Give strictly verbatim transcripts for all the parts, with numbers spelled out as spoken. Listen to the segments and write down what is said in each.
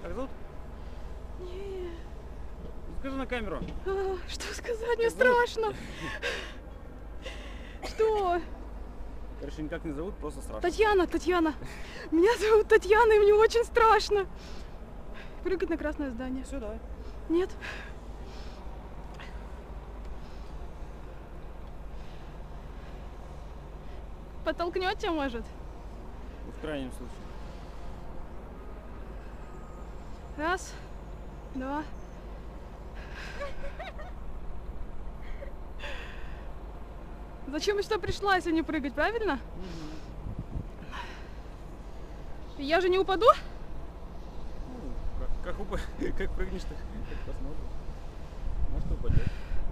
так зовут? Не. Скажи на камеру. А, что сказать? Мне страшно. Что? Короче, никак не зовут, просто страшно. Татьяна, Татьяна. Меня зовут Татьяна, и мне очень страшно. Прыгать на красное здание. Все, давай. Нет. Подтолкнете, может? В крайнем случае. Раз, два. Зачем я сюда пришла, если не прыгать, правильно? Угу. Я же не упаду? Ну, как, как, уп... как прыгнешь, так как посмотрим. Может, упадет.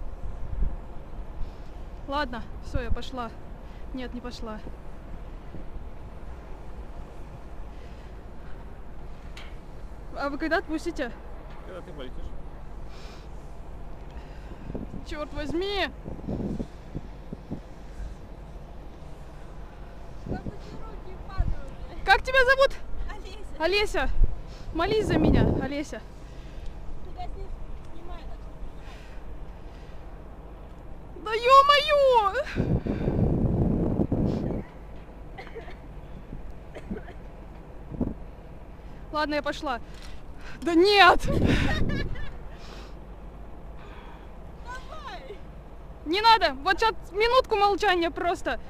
Ладно, все, я пошла. Нет, не пошла. А вы когда отпустите? Когда ты полетишь. Черт возьми! Как тебя зовут? Олеся. Олеся. Молись за меня, Олеся. Тебя снимают. Да ё-моё! Ладно, я пошла. Да нет! Давай. Не надо! Вот сейчас минутку молчания просто.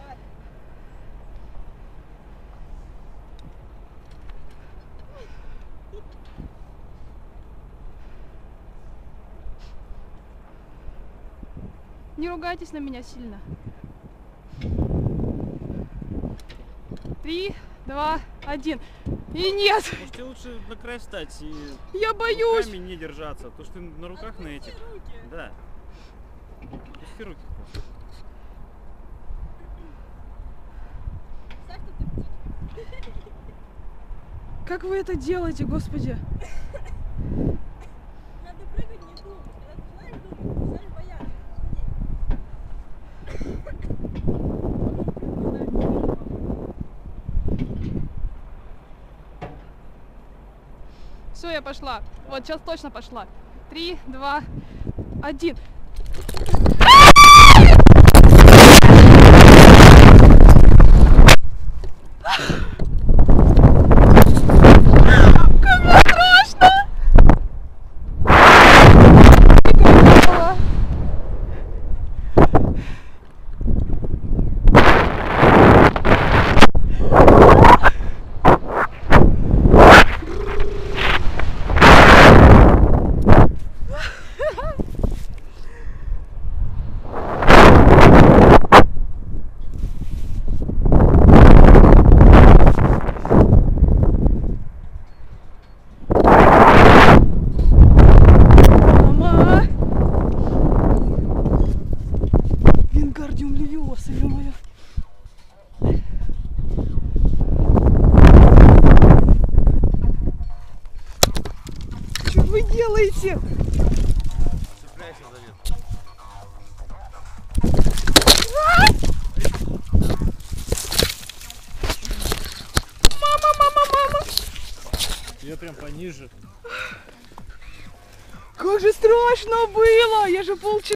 Не ругайтесь на меня сильно. Три, два, один. И нет! Может, тебе лучше на край встать и Я боюсь! руками не держаться, потому что ты на руках на этих. Руки. Да. Пусти руки просто. Ставь тут и птичку. Как вы это делаете, господи? Надо прыгать, не думать. Когда ты начинаешь думать, начинаешь бояться. Все, я пошла. Вот сейчас точно пошла. Три, два, один. Как мне страшно! Мама! Вингардиум левиоса, ё-моё. Что вы делаете? Цепляйся за ветку. Мама, мама, мама! Я прям пониже. Как же страшно было! Я же полчаса...